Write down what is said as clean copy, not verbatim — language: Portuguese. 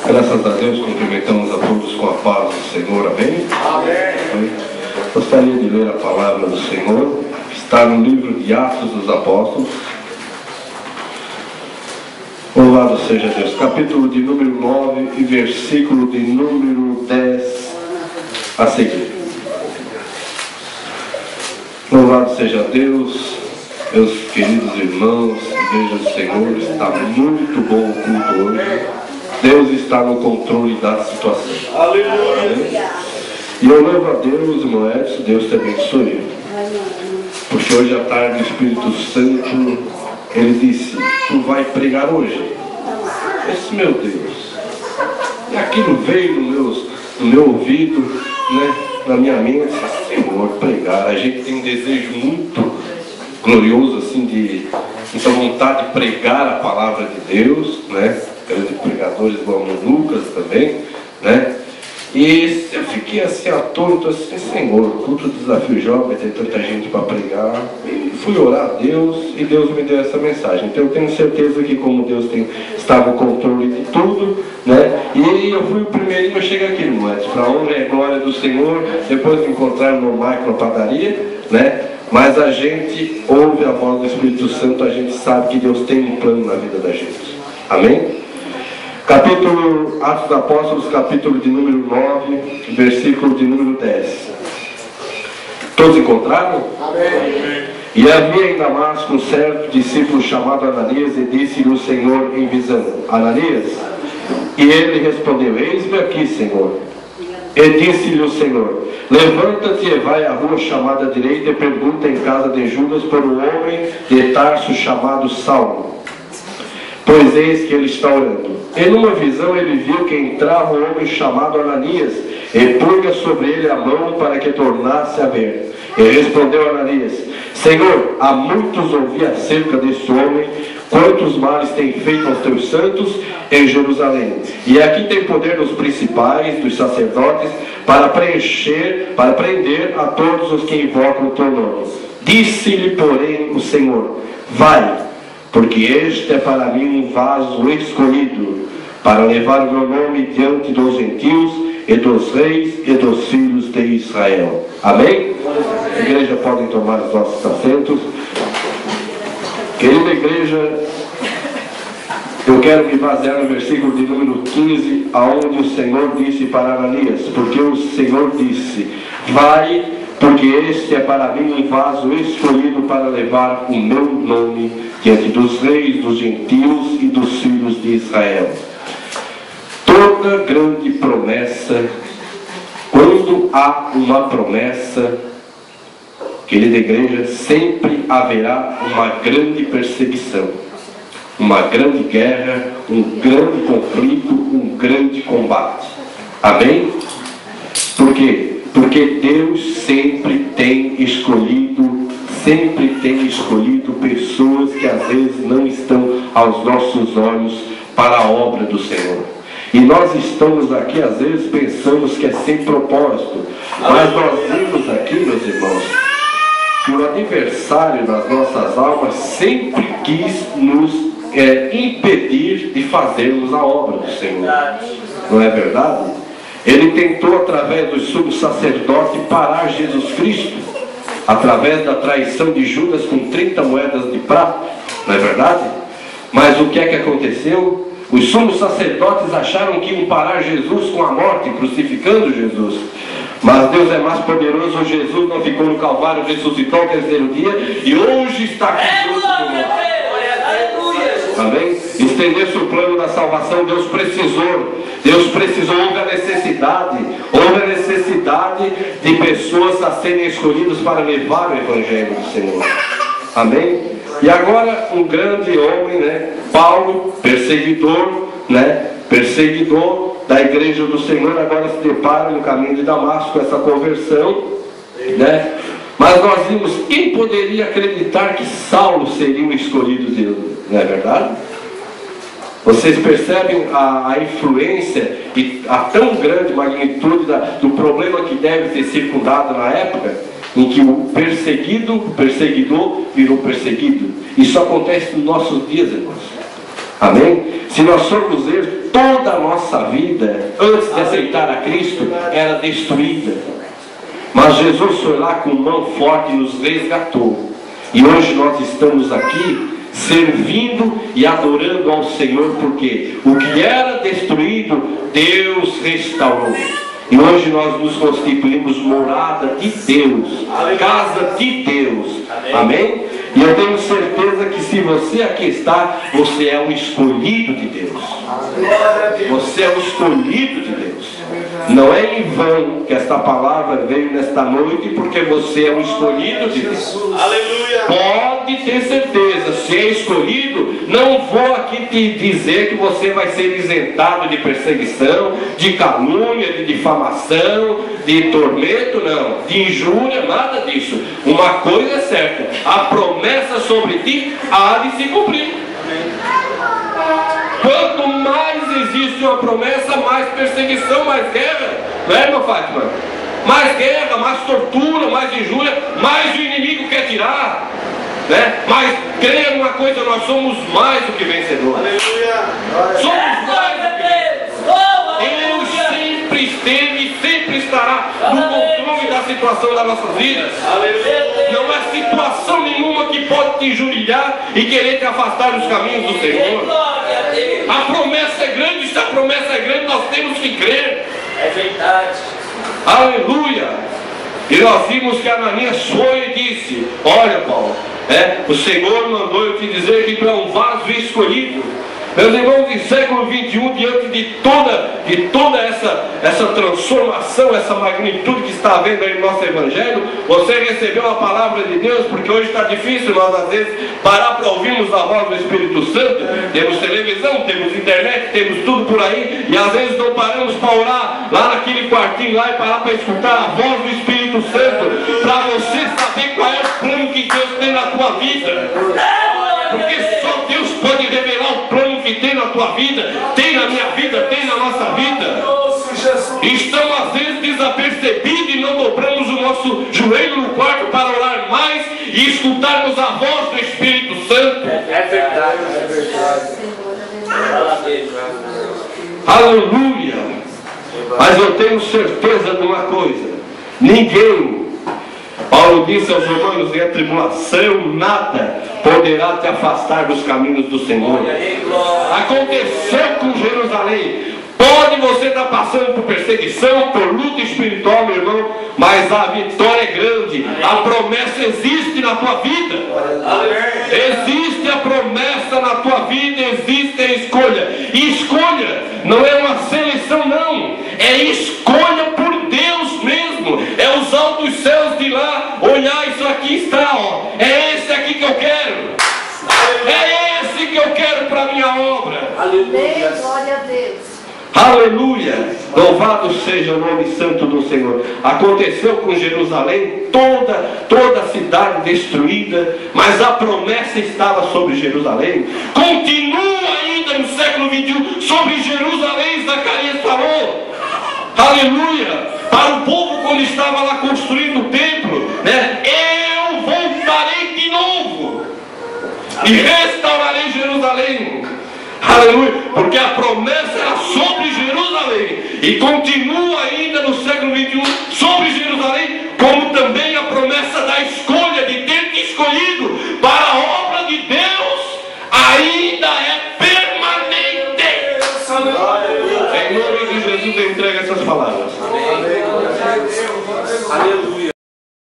Graças a Deus, cumprimentamos a todos com a paz do Senhor, amém? Amém. Gostaria de ler a palavra do Senhor, que está no livro de Atos dos Apóstolos. Louvado seja Deus, capítulo de número 9 e versículo de número 10 a seguir. Louvado seja Deus, meus queridos irmãos, igreja do Senhor, está muito bom o culto hoje. Deus está no controle da situação. Aleluia! E eu louvo a Deus, irmão Edson, Deus te abençoe. Porque hoje à tarde o Espírito Santo, ele disse, tu vai pregar hoje? Esse meu Deus. E aquilo veio no meu ouvido, né, na minha mente, Senhor, pregar. A gente tem um desejo muito glorioso, assim, de muita vontade de pregar a palavra de Deus, né? Grandes pregadores igual o Lucas também, né? E eu fiquei assim atônito, assim, Senhor, culto do desafio jovem, tem tanta gente para pregar. E fui orar a Deus e Deus me deu essa mensagem. Então eu tenho certeza que como Deus está no controle de tudo, né? E eu fui o primeirinho a chegar aqui, irmão, para a honra e glória do Senhor, depois de encontrar o meu Mike na padaria, né? Mas a gente ouve a voz do Espírito Santo, a gente sabe que Deus tem um plano na vida da gente. Amém? Capítulo, Atos dos Apóstolos, capítulo de número 9, versículo de número 10. Todos encontraram? Amém. E havia em Damasco um certo discípulo chamado Ananias, e disse-lhe o Senhor em visão, Ananias? E ele respondeu, eis-me aqui, Senhor. E disse-lhe o Senhor, levanta-te e vai à rua chamada direita e pergunta em casa de Judas por um homem de Tarso chamado Saulo, pois eis que ele está orando. E numa visão ele viu que entrava um homem chamado Ananias e punha sobre ele a mão para que tornasse a ver. E respondeu Ananias, Senhor, há muitos ouvi acerca deste homem, quantos males tem feito aos teus santos em Jerusalém. E aqui tem poder dos principais, dos sacerdotes, para prender a todos os que invocam o teu nome. Disse-lhe, porém, o Senhor, vai, porque este é para mim um vaso escolhido, para levar o meu nome diante dos gentios, e dos reis, e dos filhos de Israel. Amém? A igreja podem tomar os nossos assentos. Querida igreja, eu quero me basear no versículo de número 15, aonde o Senhor disse para Ananias, porque o Senhor disse, vai, porque este é para mim um vaso escolhido para levar o meu nome diante dos reis, dos gentios e dos filhos de Israel. Toda grande promessa, quando há uma promessa, querida igreja, sempre haverá uma grande perseguição, uma grande guerra, um grande conflito, um grande combate. Amém? Por quê? Porque Deus sempre tem escolhido pessoas que às vezes não estão aos nossos olhos para a obra do Senhor. E nós estamos aqui, às vezes, pensamos que é sem propósito. Mas nós vimos aqui, meus irmãos, que o adversário das nossas almas sempre quis nos impedir de fazermos a obra do Senhor. Não é verdade? Ele tentou, através do sumo sacerdote, parar Jesus Cristo, através da traição de Judas com 30 moedas de prata. Não é verdade? Mas o que é que aconteceu? Os sumos sacerdotes acharam que iam parar Jesus com a morte, crucificando Jesus. Mas Deus é mais poderoso. Jesus não ficou no Calvário, ressuscitou ao terceiro dia e hoje está aqui junto conosco. Amém? Estender-se o plano da salvação, Deus precisou, houve a necessidade de pessoas a serem escolhidas para levar o Evangelho do Senhor. Amém? E agora um grande homem, né? Paulo, perseguidor da igreja do Senhor, agora se depara no caminho de Damasco com essa conversão, né? Mas nós vimos, quem poderia acreditar que Saulo seria o escolhido de Deus? Não é verdade? Vocês percebem a influência e a tão grande magnitude do problema que deve ter circundado na época, em que o perseguidor virou perseguido. Isso acontece nos nossos dias, irmãos. Amém? Se nós formos ver, toda a nossa vida, antes de aceitar a Cristo, era destruída. Mas Jesus foi lá com mão forte e nos resgatou. E hoje nós estamos aqui servindo e adorando ao Senhor, porque o que era destruído, Deus restaurou. E hoje nós nos constituímos morada de Deus, casa de Deus. Amém? E eu tenho certeza que se você aqui está, você é um escolhido de Deus. Você é um escolhido de Deus. Não é em vão que esta palavra veio nesta noite, porque você é um escolhido de Deus. Aleluia. Pode ter certeza, se é escolhido, não vou aqui te dizer que você vai ser isentado de perseguição, de calúnia, de difamação, de tormento, não, de injúria, nada disso. Uma coisa é certa, a promessa sobre ti há de se cumprir. Quanto mais existe uma promessa, mais perseguição, mais guerra, não é, irmã Fátima? Mais guerra, mais tortura, mais injúria, mais o inimigo quer tirar, né? Mas creia numa coisa, nós somos mais do que vencedores. Aleluia. Somos mais do que vencedores. Deus sempre esteve e sempre estará no controle da situação das nossas vidas. Aleluia. Não há situação nenhuma que pode te injuriar e querer te afastar dos caminhos do Senhor. A promessa é grande, se a promessa é grande, nós temos que crer. É verdade. Aleluia. E nós vimos que Ananias foi e disse: olha, Paulo, o Senhor mandou eu te dizer que tu é um vaso escolhido. Meus irmãos, em século 21, diante de toda essa transformação, essa magnitude que está havendo aí no nosso Evangelho, você recebeu a palavra de Deus, porque hoje está difícil nós às vezes parar para ouvirmos a voz do Espírito Santo. Temos televisão, temos internet, temos tudo por aí, e às vezes não paramos para orar lá naquele quartinho lá e parar para escutar a voz do Espírito Santo, para você saber qual é o plano que Deus tem na tua vida. Porque só Deus pode revelar o plano que tem na tua vida, tem na minha vida, tem na nossa vida. Estamos às vezes desapercebidos e não dobramos o nosso joelho no quarto para orar mais e escutarmos a voz do Espírito Santo. É verdade, é verdade. Aleluia. Mas eu tenho certeza de uma coisa: ninguém, Paulo disse aos Romanos, em a tribulação nada poderá te afastar dos caminhos do Senhor. Aconteceu com Jerusalém. Pode você estar passando por perseguição, por luta espiritual, meu irmão, mas a vitória é grande. A promessa existe na tua vida. Existe a promessa na tua vida, existe a escolha. E escolha não é uma seleção, não. É escolha por Deus mesmo. É os altos céus de lá olhar, isso aqui está, ó. É esse aqui que eu quero. É esse que eu quero para a minha obra. Aleluia. Glória a Deus. Aleluia, louvado seja o nome santo do Senhor. Aconteceu com Jerusalém, toda a cidade destruída, mas a promessa estava sobre Jerusalém. Continua ainda no século 21 sobre Jerusalém. Zacarias falou, aleluia, para o povo quando estava lá construindo o templo, né? Eu voltarei de novo e restaurarei Jerusalém. Aleluia, porque a promessa era sobre Jerusalém e continua ainda no século 21 sobre Jerusalém, como também a promessa da escolha, de ter te escolhido para a obra de Deus, ainda é permanente. Em nome de Jesus eu entrego essas palavras.